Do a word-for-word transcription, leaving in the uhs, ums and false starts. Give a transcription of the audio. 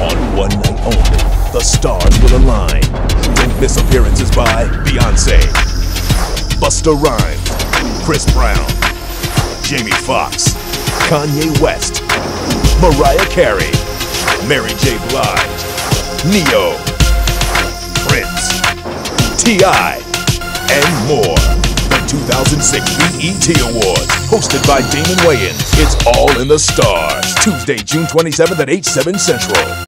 On one night only, the stars will align. Don't miss appearances by Beyonce, Busta Rhymes, Chris Brown, Jamie Foxx, Kanye West, Mariah Carey, Mary J. Blige, Neo, Prince, T I, and more. The two thousand six B E T Awards, hosted by Damon Wayans. It's all in the stars. Tuesday, June twenty-seventh at eight, seven Central.